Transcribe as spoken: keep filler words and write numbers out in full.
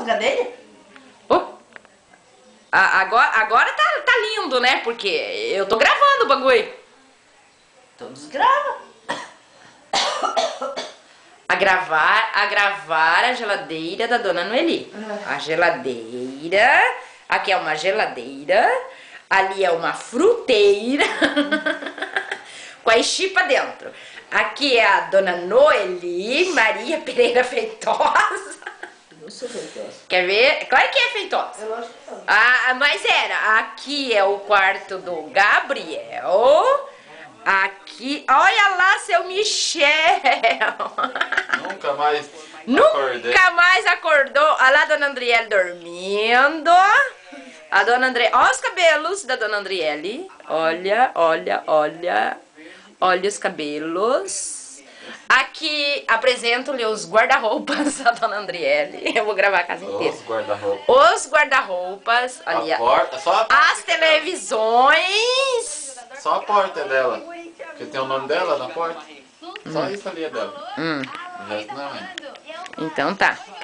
cadeira? Oh. A- Agora, agora tá, tá lindo, né? Porque eu tô gravando o bagulho. Todos gravam. A gravar, a gravar a geladeira da dona Noeli. A geladeira. Aqui é uma geladeira. Ali é uma fruteira. Com a chipa dentro. Aqui é a dona Noeli Maria Pereira Feitosa. Não sou feitosa. Quer ver? Claro que é feitosa. Eu acho que não. Ah, mas era. Aqui é o quarto do Gabriel. Aqui, olha lá seu Michel. Nunca mais acordei. Nunca mais acordou. Olha lá a dona Andriele dormindo. A dona Andriele, olha os cabelos da dona Andriele. Olha, olha, olha. Olha os cabelos. Aqui apresento-lhe os guarda-roupas da dona Andriele. Eu vou gravar a casa inteira. Os guarda-roupa. Os guarda-roupas. Ali, A porta, só a porta. as televisões. Só a porta é dela. Porque tem o nome dela na porta. Só isso ali é dela. Hum, O resto não é. então tá.